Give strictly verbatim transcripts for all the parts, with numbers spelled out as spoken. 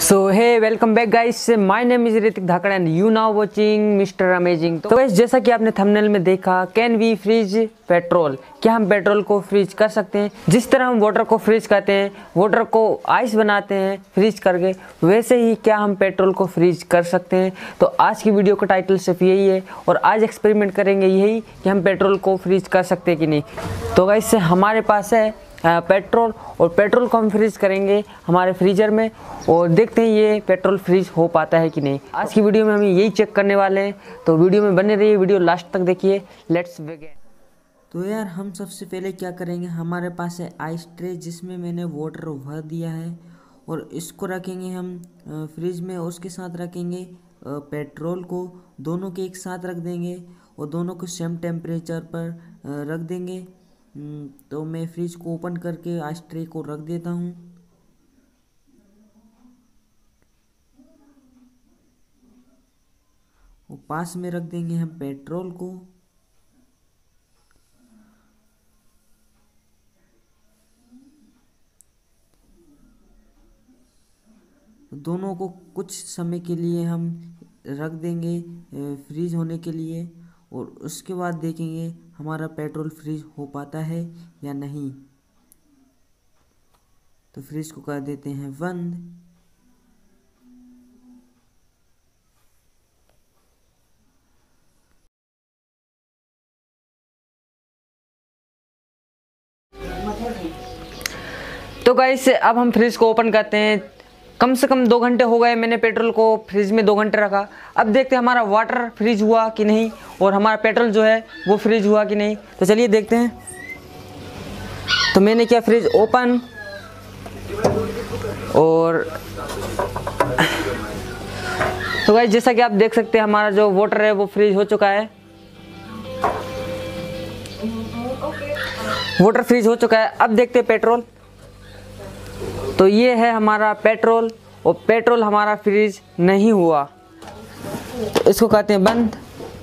So hey welcome back guys, my name is Hrithik Dhakad and you now watching mister amazing. तो guys, जैसा कि आपने thumbnail में देखा, कैन वी फ्रीज पेट्रोल, क्या हम पेट्रोल को फ्रीज कर सकते हैं? जिस तरह हम वाटर को फ्रीज करते हैं, वाटर को आइस बनाते हैं फ्रीज करके, वैसे ही क्या हम पेट्रोल को फ्रीज कर सकते हैं? तो आज की वीडियो का टाइटल सिर्फ यही है और आज एक्सपेरिमेंट करेंगे यही कि हम पेट्रोल को फ्रीज कर सकते हैं कि नहीं। तो गाइस, हमारे पास है पेट्रोल और पेट्रोल को हम फ्रीज करेंगे हमारे फ्रीजर में और देखते हैं ये पेट्रोल फ्रीज हो पाता है कि नहीं। आज की वीडियो में हम यही चेक करने वाले हैं, तो वीडियो में बने रहिए, वीडियो लास्ट तक देखिए। Let's begin. तो यार, हम सबसे पहले क्या करेंगे, हमारे पास है आइस ट्रे जिसमें मैंने वाटर भर दिया है और इसको रखेंगे हम फ्रिज में और उसके साथ रखेंगे पेट्रोल को, दोनों के एक साथ रख देंगे और दोनों को सेम टेम्परेचर पर रख देंगे। तो मैं फ्रिज को ओपन करके आइस ट्रे को रख देता हूँ। और पास में रख देंगे हम पेट्रोल को। दोनों को कुछ समय के लिए हम रख देंगे फ्रीज होने के लिए और उसके बाद देखेंगे हमारा पेट्रोल फ्रीज हो पाता है या नहीं। तो फ्रिज को कर देते हैं बंद। तो गाइस, अब हम फ्रिज को ओपन करते हैं। कम से कम दो घंटे हो गए मैंने पेट्रोल को फ्रिज में दो घंटे रखा। अब देखते हैं हमारा वाटर फ्रीज हुआ कि नहीं और हमारा पेट्रोल जो है वो फ्रीज हुआ कि नहीं। तो चलिए देखते हैं। तो मैंने किया फ्रिज ओपन और तो गाइस, जैसा कि आप देख सकते हैं हमारा जो वाटर है वो फ्रीज हो चुका है। वाटर फ्रीज हो चुका है। अब देखते हैं पेट्रोल। तो ये है हमारा पेट्रोल और पेट्रोल हमारा फ्रीज नहीं हुआ। तो इसको कहते हैं बंद।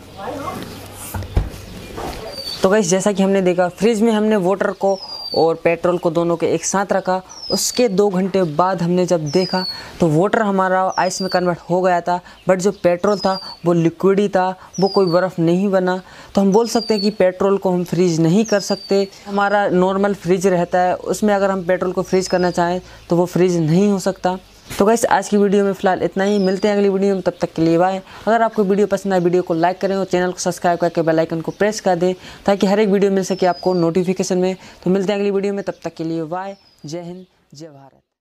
तो गाइस, जैसा कि हमने देखा, फ्रिज में हमने वाटर को और पेट्रोल को दोनों के एक साथ रखा। उसके दो घंटे बाद हमने जब देखा तो वाटर हमारा आइस में कन्वर्ट हो गया था, बट जो पेट्रोल था वो लिक्विड ही था, वो कोई बर्फ़ नहीं बना। तो हम बोल सकते हैं कि पेट्रोल को हम फ्रीज नहीं कर सकते। हमारा नॉर्मल फ्रिज रहता है, उसमें अगर हम पेट्रोल को फ्रीज करना चाहें तो वो फ्रीज नहीं हो सकता। तो गाइस, आज की वीडियो में फ़िलहाल इतना ही। मिलते हैं अगली वीडियो में, तब तक के लिए बाय। अगर आपको वीडियो पसंद आए, वीडियो को लाइक करें और चैनल को सब्सक्राइब करके बेल आइकन को प्रेस कर दें ताकि हर एक वीडियो मिल सके आपको नोटिफिकेशन में। तो मिलते हैं अगली वीडियो में, तब तक के लिए बाय। जय हिंद, जय भारत।